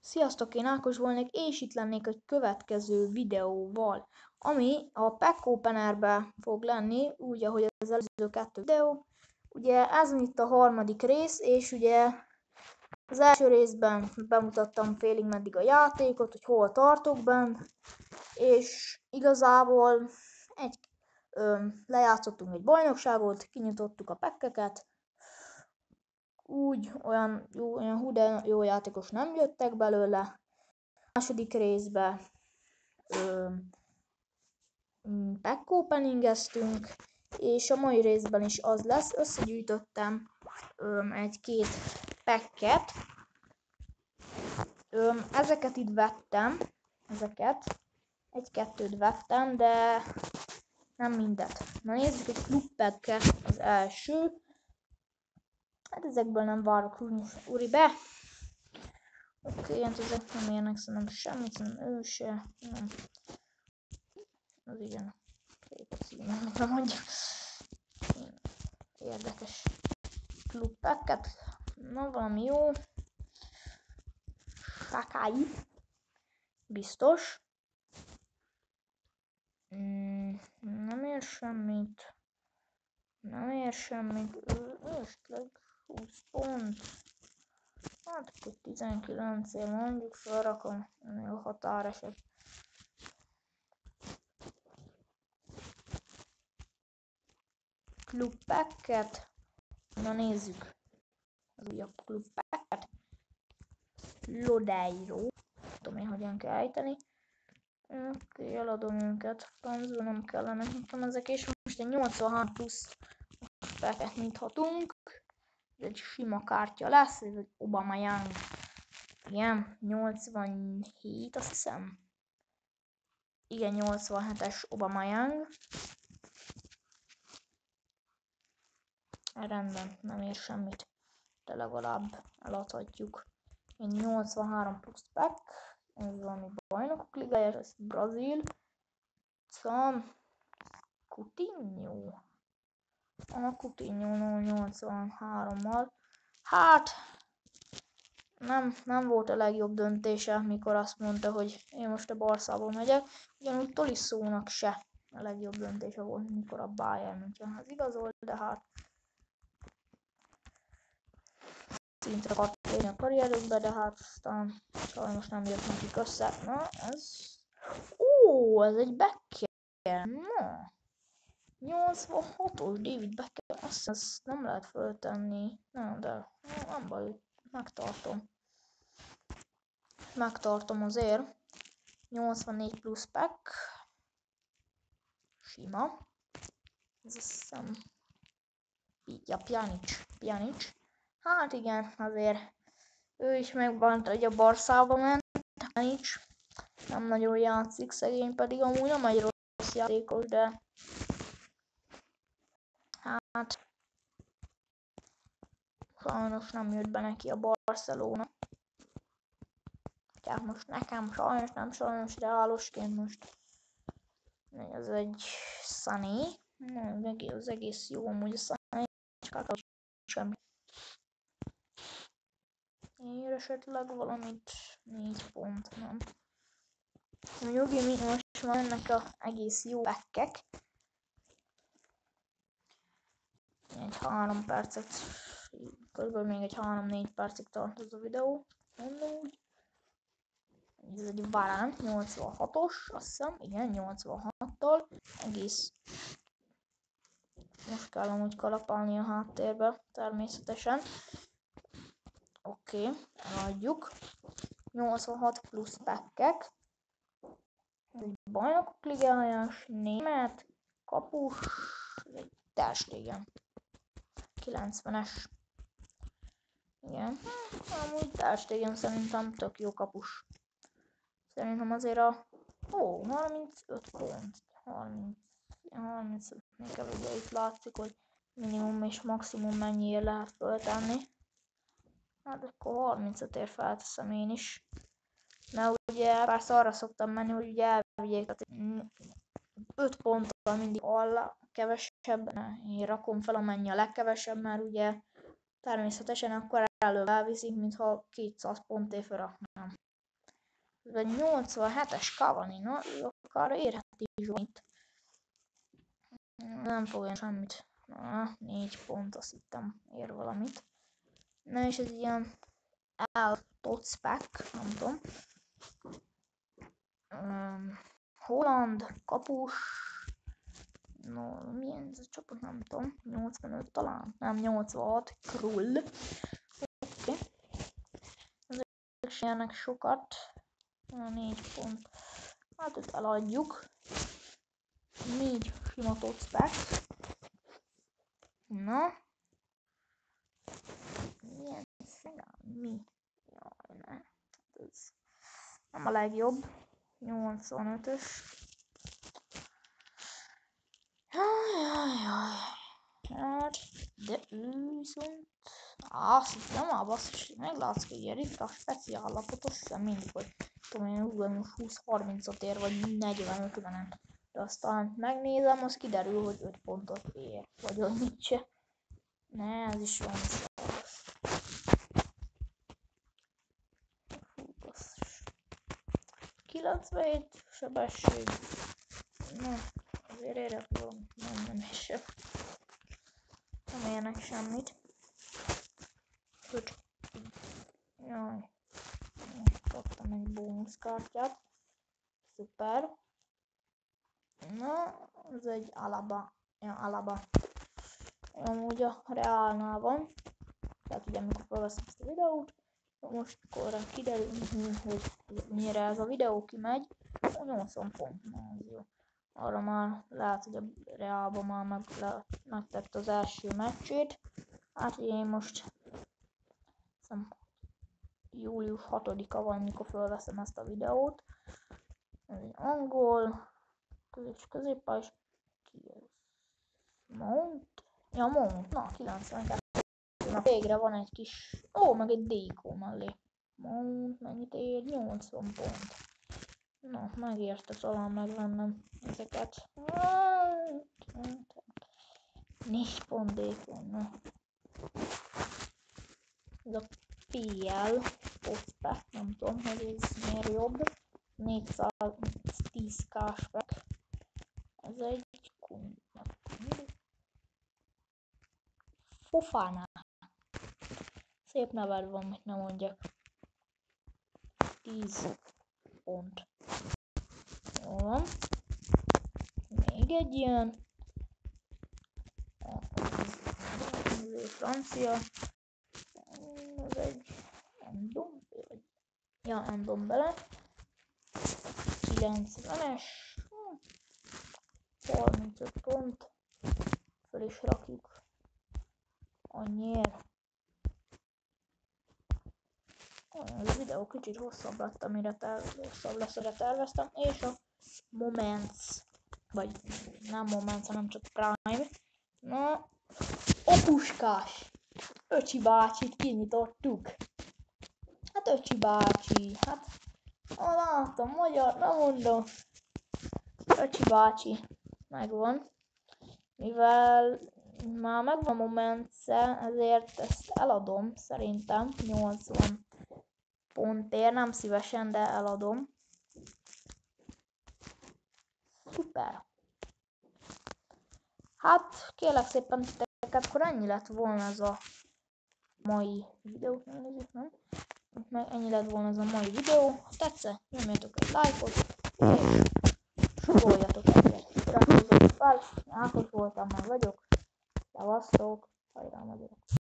Sziasztok, én Ákos volnék, és itt lennék egy következő videóval, ami a Pack Openerbe fog lenni, úgy, ahogy az előző 2 videó. Ugye ez itt a harmadik rész, és ugye az első részben bemutattam félig meddig a játékot, hogy hol tartok benne, és igazából lejátszottunk egy bajnokságot, kinyitottuk a packeket, úgy olyan hú de jó játékos nem jöttek belőle. A második részben pack openingeztünk, és a mai részben is az lesz. Összegyűjtöttem egy-két packet. Ezeket itt vettem, egy-kettőt vettem, de nem mindet. Na nézzük egy klub packet, az első. Hát ezekből nem várok úri be. Oké, hát ezek nem érnek szerintem semmit, szerintem ő se. Nem. Az igen. Nem mondja. Érdekes. Klub packet. Na, valami jó. Sakai. Biztos. Nem ér semmit. Esetleg 20 pont. Hát akkor 19-él mondjuk felrakom a határeset. Klub packet. Na nézzük. Az újabb klub packet. Lodeiro. Nem tudom én hogyan kell ejteni. Oké, eladom őket. Francba nem kellene nekem ezek, és most egy 83 plusz packet nyithatunk. Ez egy sima kártya lesz, ez egy Aubameyang. Igen, 87 azt hiszem. Igen, 87-es Aubameyang. Rendben, nem ér semmit, de legalább eladhatjuk. Egy 83 plusz pack, ez valami bajnokok ligája, ez Brazil. Szóval Coutinho. A Coutinho 83-mal. Hát nem volt a legjobb döntése, mikor azt mondta, hogy én most a Barszából megyek. Ugyanúgy Tolisso-nak se a legjobb döntése volt, mikor a Bayern Münchenhez igazolt, de hát szintre akart lépni a karrierükbe, de hát aztán sajnos nem jött nekik össze. Na, ez... ez egy Beckham. Na, 86-os David Beckham. Ezt nem lehet föltenni. Nem, de nem baj, megtartom. Megtartom azért. 84 plusz pack. Sima. Ez azt hiszem... Ja, Pjanic. Hát igen, azért ő is megbánt, hogy a Barszába ment. Pjanic nem nagyon játszik, szegény, pedig amúgy nem egy rossz játékos, de hát sajnos nem jött be neki a Barcelona. Tehát most nekem sajnos, de állosként most ez egy Sané. Az egész jó amúgy a Sané, csak semmi. Ér esetleg valamit 4 pont, nem. Nyugi, most már ennek a egész jó packek. Egy 3 percet, körülbelül még egy 3-4 percig tart ez a videó. Úgy. Ez egy Varane 86-os, azt hiszem, igen, 86-tól. Egész. Most kell amúgy kalapálni a háttérbe, természetesen. Oké, eladjuk. 86 plusz packek. Ez egy bajnokok ligájás, német, kapus, egy Ter Stegen. 90-es. Igen, amúgy Ter Stegen szerintem tök jó kapus. Szerintem azért 35 pont. 35, még ugye itt látszik, hogy minimum és maximum mennyiért lehet föltenni. Hát akkor 35-ért felteszem én is. Mert ugye persze arra szoktam menni, hogy ugye elvigyék, tehát 5 ponttal mindig a kevesebb, én rakom fel amennyi a legkevesebb, mert ugye természetesen akkor előbb elviszik, mintha 200 pontért felraknám. Ez egy 87-es Cavani, na, ő akár érheti is valamit. Nem fogja semmit. Na, 4 pont, azt hittem ér valamit. Na és ez ilyen Totspec, nem tudom. Holland, kapus. No, milyen ez a csapat, nem tudom. 85 talán, nem 86. Krull. Oké. Ezek se ilyenek sokat. 4 pont. Hát őt eladjuk. 4 sima Totspec. Na. Milyen szegán? Mi? Jaj, ne. Ez nem a legjobb. 85-ös. Jaj. Hát, de ő viszont... Azt hiszem, a basszus, meglátsz, hogy ilyen ritka speciállapot, azt hiszem mindig, hogy tudom én 20-30-ot ér, vagy 40-50-en. De aztán megnézem, az kiderül, hogy 5 pontot ér, vagy annyit se. Ne, ez is van szarsz. Fú, basszus. 97 sebesség. Na, azért érek valami, nem sem. Nem érnek semmit. Hogy... Jaj. Kaptam egy bónuszkártyát. Szuper. Na, ez egy Alaba. Ja, Alaba. Amúgy a Reálnál van. Tehát ugye amikor felveszem ezt a videót, most korra kiderül, hogy mire ez a videó kimegy, 80 pont. Na, az jó. Arra már lehet, hogy a Reálban már megtett az első meccsét. Hát én most hiszem, július 6-a van, mikor felveszem ezt a videót. Ez egy angol, középpás, ki ez? Mount? Ja, Mount, na 92. Na végre van egy kis, meg egy Déko mellé. Mount, mennyit ér? 80 pont. Na, megérte talán megvennem ezeket. 4 pont Déko, na. Ez a PL Totspec, nem tudom, hogy ez miért jobb. 410 cashback. Ez egy Fofana. Szép neved van, mit nem mondjak. 10 pont. Jó van. Még egy ilyen. Ez francia. Ez egy Ndombele. Ja, Ndombele. 90-es. 35 pont. Föl is rakjuk. Annyiért. Ez a videó kicsit hosszabb lett, hosszabb lesz, amire terveztem. És a Moments. Vagy nem Moments, hanem csak Prime. Na, Opuskás. Öcsi bácsit kinyitottuk. Hát Öcsi bácsi, hát látom, magyar, nem mondom. Öcsi bácsi, megvan. Mivel már megvan Momentse, ezért ezt eladom, szerintem 80 pontért, nem szívesen, de eladom. Szuper. Hát, kérlek szépen titeket, akkor ennyi lett volna ez a mai videó, nem? Meg ennyi lett volna ez a mai videó. Ha tetszett, nyomjatok egy lájkot, és sugoljatok egyet. Iratkozzatok fel, Ákos voltam, meg vagyok. Szevasztok, hajrá magyarok!